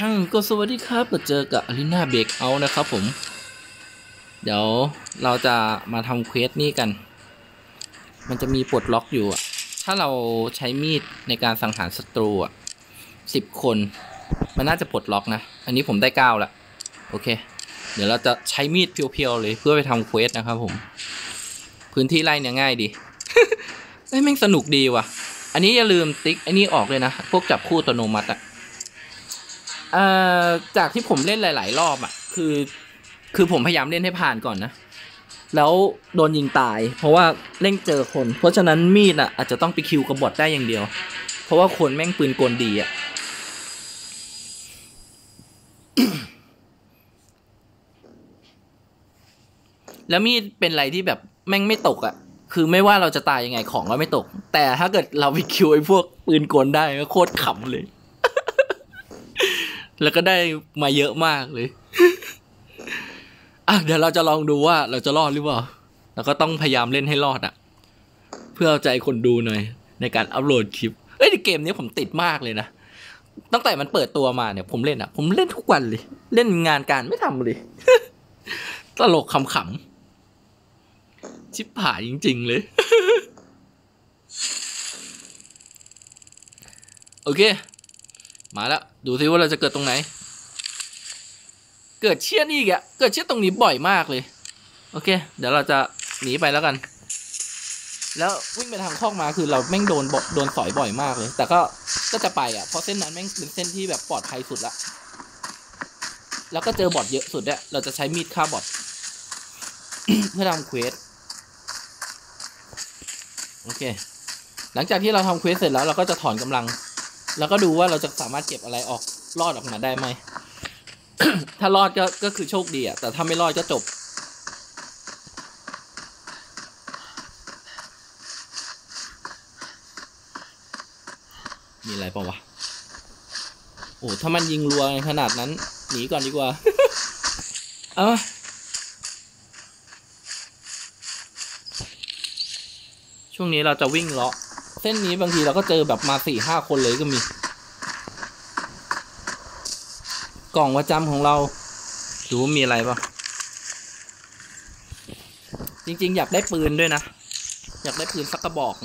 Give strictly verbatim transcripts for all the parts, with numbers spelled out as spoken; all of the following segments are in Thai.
ก็สวัสดีครับมาเจอกับอารีนาเบรกเอาท์นะครับผมเดี๋ยวเราจะมาทำเควสนี่กันมันจะมีปลดล็อกอยู่อะถ้าเราใช้มีดในการสังหารศัตรูอะสิบคนมันน่าจะปลดล็อกนะอันนี้ผมได้เก้าละโอเคเดี๋ยวเราจะใช้มีดเพียวๆเลยเพื่อไปทำเควสนะครับผมพื้นที่ไล่เนี่ยง่ายดี ไอ้แม่งสนุกดีว่ะอันนี้อย่าลืมติ๊กไอ้นี่ออกเลยนะพวกจับคู่อัตโนมัติอะเอ่อจากที่ผมเล่นหลายๆรอบอ่ะคือคือผมพยายามเล่นให้ผ่านก่อนนะแล้วโดนยิงตายเพราะว่าเล่นเจอคนเพราะฉะนั้นมีดอ่ะอาจจะต้องไปคิวกับบอทได้อย่างเดียวเพราะว่าคนแม่งปืนกลดีอ่ะ แล้วมีดเป็นอะไรที่แบบแม่งไม่ตกอ่ะคือไม่ว่าเราจะตายยังไงของก็ไม่ตกแต่ถ้าเกิดเราไปคิวไอ้พวกปืนกลได้ก็โคตรขำเลยแล้วก็ได้มาเยอะมากเลย อ่ะเดี๋ยวเราจะลองดูว่าเราจะรอดหรือเปล่าเราก็ต้องพยายามเล่นให้รอดอ่ะเพื่อเอาใจคนดูหน่อยในการอัพโหลดคลิปเอ้ยเกมนี้ผมติดมากเลยนะตั้งแต่มันเปิดตัวมาเนี่ยผมเล่นอ่ะผมเล่นทุกวันเลยเล่นงานการไม่ทำเลย ตลกขำๆชิบหายจริงๆเลย โอเคมาแล้วดูซิว่าเราจะเกิดตรงไหนเกิดเชี่ยนี่อีกอะเกิดเชี่ยตรงนี้บ่อยมากเลยโอเคเดี๋ยวเราจะหนีไปแล้วกันแล้ววิ่งไปทางคอกมาคือเราแม่งโดนบโดนสอยบ่อยมากเลยแต่ก็ก็จะไปอะเพราะเส้นนั้นแม่งเป็นเส้นที่แบบปลอดภัยสุดละแล้วก็เจอบอทเยอะสุดเนี่ยเราจะใช้มีดฆ่าบอท เพื่อทำเควสโอเคหลังจากที่เราทำเควสเสร็จแล้วเราก็จะถอนกำลังแล้วก็ดูว่าเราจะสามารถเก็บอะไรออกรอดออกมาได้ไหม ถ้ารอดก็ก็คือโชคดีอ่ะแต่ถ้าไม่รอดก็จบมีอะไรเปล่าวะโอ้ถ้ามันยิงรัวขนาดนั้นหนีก่อนดีกว่า เอาช่วงนี้เราจะวิ่งเลาะเส้นนี้บางทีเราก็เจอแบบมาสี่ห้าคนเลยก็มีกล่องประจำของเราดูว่ามีอะไรป่ะจริงๆอยากได้ปืนด้วยนะอยากได้ปืนสักกระบอก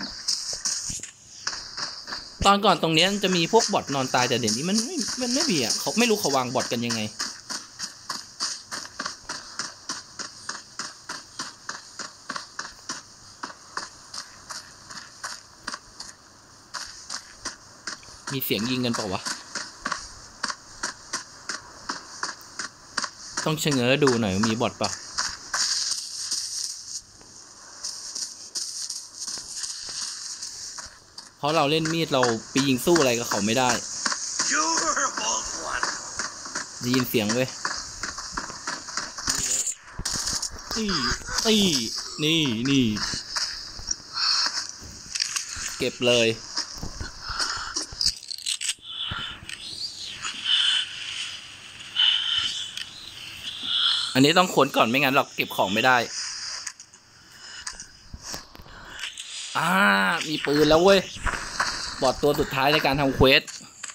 ตอนก่อนตรงนี้จะมีพวกบอทนอนตายแต่เดี๋ยวนี้มันไม่มันไม่มีอ่ะเขาไม่รู้เขาวางบอทกันยังไงมีเสียงยิงกันเปล่าวะต้องเชงเง้อดูหน่อยมีบอทเปล่าเพราะเราเล่นมีดเราไปยิงสู้อะไรกับเขาไม่ได้ได้ยินเสียงเว้ยนี่นี่นี่นี่เก็บเลยอันนี้ต้องขนก่อนไม่งั้นเราเก็บของไม่ได้อ่ามีปืนแล้วเว้ยบอทตัวสุดท้ายในการทำเควส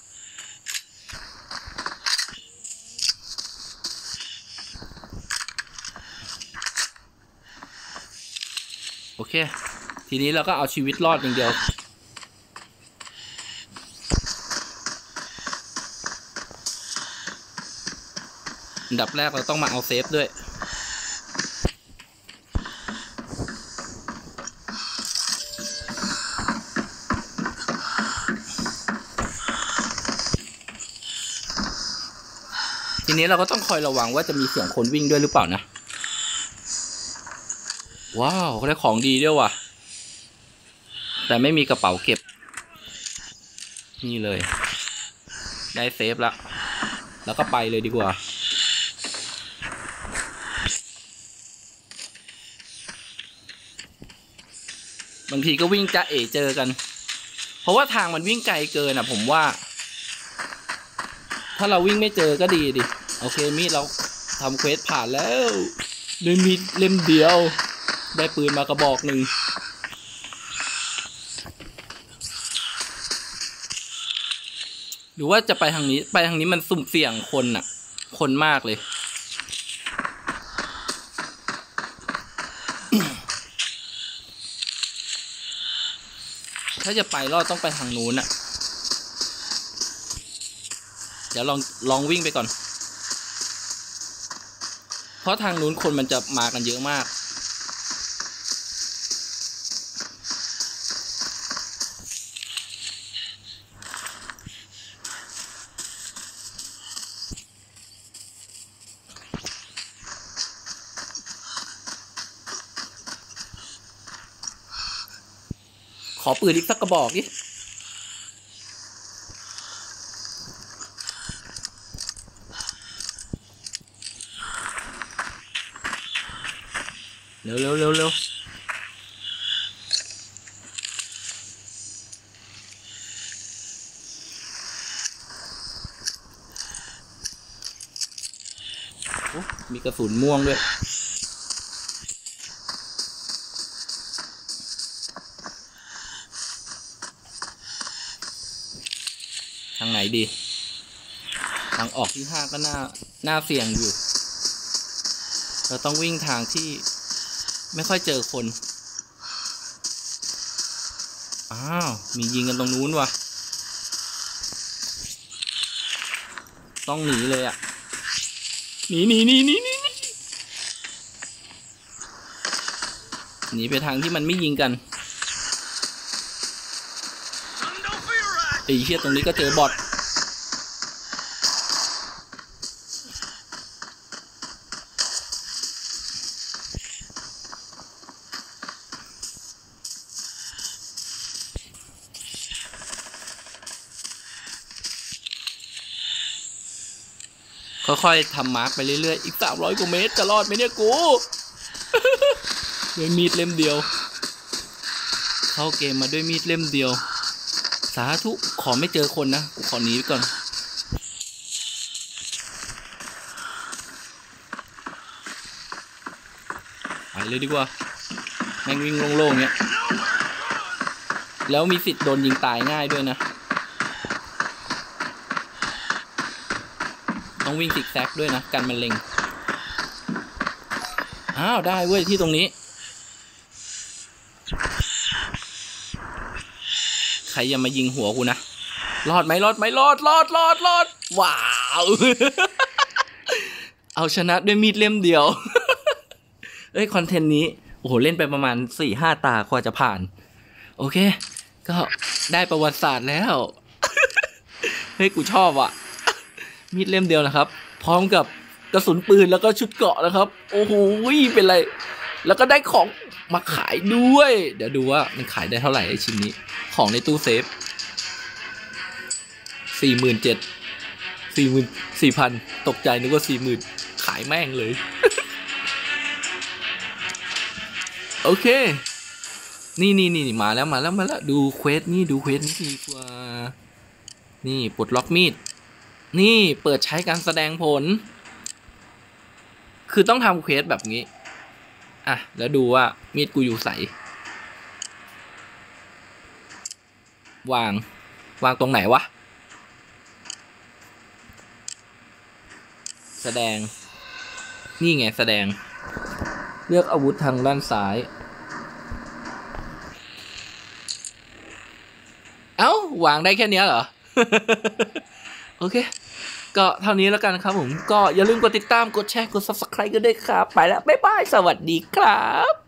โอเคทีนี้เราก็เอาชีวิตรอดอย่างเดียวอันดับแรกเราต้องมาเอาเซฟด้วยทีนี้เราก็ต้องคอยระวังว่าจะมีเสียงคนวิ่งด้วยหรือเปล่านะว้าวเขาได้ของดีด้วยว่ะแต่ไม่มีกระเป๋าเก็บนี่เลยได้เซฟแล้วแล้วก็ไปเลยดีกว่าบางทีก็วิ่งจะเอ๋เจอกันเพราะว่าทางมันวิ่งไกลเกินอ่ะผมว่าถ้าเราวิ่งไม่เจอก็ดีดิโอเคมีดเราทำเควสผ่านแล้วด้วยมีดเล่มเดียวได้ปืนมากระบอกหนึ่งหรือว่าจะไปทางนี้ไปทางนี้มันสุ่มเสี่ยงคนอะคนมากเลย ถ้าจะไปรอดต้องไปทางนู้นอะเดี๋ยวลองลองวิ่งไปก่อนเพราะทางนู้นคนมันจะมากันเยอะมากขอปืนอีกสักกระบอกดิเร็วเร็วเร็วเร็วมีกระสุนม่วงด้วยทางไหนดีทางออกที่ห้าก็น่าน่าเสี่ยงอยู่เราต้องวิ่งทางที่ไม่ค่อยเจอคนอ้าวมียิงกันตรงนู้นวะต้องหนีเลยอ่ะหนีหนีหนีหนีหนีหนีไปทางที่มันไม่ยิงกันไอ้เหี้ยตรงนี้ก็เจอบอทค่อยๆทำมาร์กไปเรื่อยๆอีกสามร้อยกว่าเมตรจะรอดไหมเนี่ยกูด้วยมีดเล่มเดียวเข้าเกมมาด้วยมีดเล่มเดียวสาธุขอไม่เจอคนนะกูขอหนีไปก่อนไปเลยดีกว่าแม่งวิ่งโล่งๆเนี้ยแล้วมีสิทธิ์โดนยิงตายง่ายด้วยนะต้องวิ่งซิกแซกด้วยนะกันมันเล็งอ้าวได้เว้ยที่ตรงนี้ใครอย่ามายิงหัวกูนะรอดไหมรอดไหมรอดรอดรอดรอดว้าวเอาชนะด้วยมีดเล่มเดียวเอ้ยคอนเทนต์นี้โอ้โหเล่นไปประมาณ สี่ห้า ตากว่าจะผ่านโอเคก็ได้ประวัติศาสตร์แล้วเฮ้ยกูชอบอ่ะมีดเล่มเดียวนะครับพร้อมกับกระสุนปืนแล้วก็ชุดเกราะนะครับโอ้โหเป็นไรแล้วก็ได้ของมาขายด้วยเดี๋ยวดูว่ามันขายได้เท่าไหร่ไอ้ชิ้นนี้ของในตู้เซฟสี่หมื่นเจ็ดสี่หมื่นสี่พันตกใจนึกว่าสี่หมื่นขายแม่งเลยโอเคนี่นี่นี่มาแล้วมาแล้วมาแล้วดูเควสนี่ดูเควสนี่ดีกว่านี่ปลดล็อกมีดนี่เปิดใช้การแสดงผลคือต้องทำเควสแบบนี้อ่ะแล้วดูว่ามีดกูอยู่ใสวางวางตรงไหนวะแสดงนี่ไงแสดงเลือกอาวุธทางด้านซ้ายเอ้าวางได้แค่นี้เหรอ โอเคก็เท่านี้แล้วกันครับผมก็อย่าลืมกดติดตามกดแชร์กด ซับสไครบ์ กันด้วยครับไปแล้วบ๊ายบายสวัสดีครับ